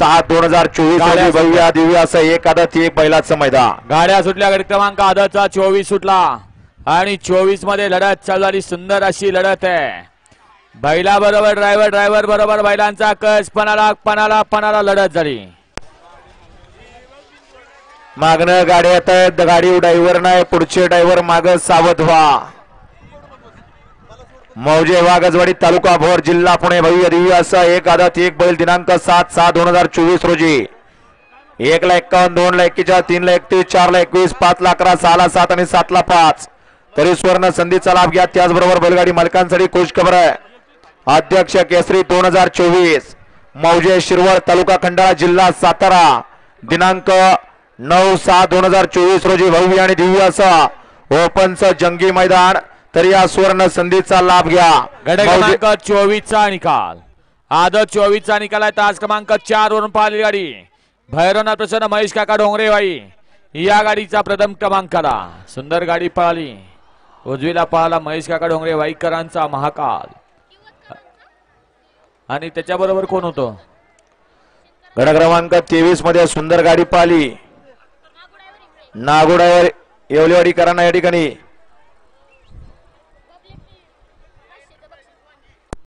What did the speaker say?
7/2024 रोजी भव्य दिव्य असं एक आदत एक बैलाचं मैदान. गाड्या सुटल्या. गट क्रमांक आदतचा 24 सुटला आणि 24 मध्ये लढत चालू झाली. सुंदर अशी लढत आहे. बैला बरोबर ड्रायव्हर बरोबर बैलांचा कस पणाला लढत झाली. मागणं गाडी येत आहेत. गाडी ड्रायव्हर नाही, पुढचे ड्रायव्हर माग सावध व्हा. मौजे वागजवाडी तालुका भोर जिल्हा पुणे भव्य दिव्य असं एक आदत एक बैल दिनांक 7/6/2024 रोजी 1:51, 2:41, 3:31, 4:21, 5:11, 6:07 आणि 7:05 तरी सुवर्ण संधीचा लाभ घ्या. त्याचबरोबर बैलगाडी मालकांसाठी खुशखबर आहे. अध्यक्ष केसरी 2024 मौजे शिरवळ तालुका खंडाळा जिल्हा सातारा दिनांक 9/6/2024 रोजी भव्य आणि दिव्य असं ओपनचं जंगी मैदान. तर या सुवर्ण संधीचा लाभ घ्या. गट क्रमांक 24 चा निकाल. आदत 24 चा निकाल आहे. तास क्रमांक 4 वरून पाहिली गाडी भैरवनाथ प्रसन्न महेश काका डोंगरेवाई या गाडीचा प्रथम क्रमांकाला. सुंदर गाडी पळाली. उजवीला पळाला महेश काका डोंगरेवाईकरांचा महाकाल. आणि त्याच्याबरोबर कोण होतो? गट क्रमांक 23 मध्ये सुंदर गाडी पळाली. नागोडावर येवलेवाडीकरांना या ठिकाणी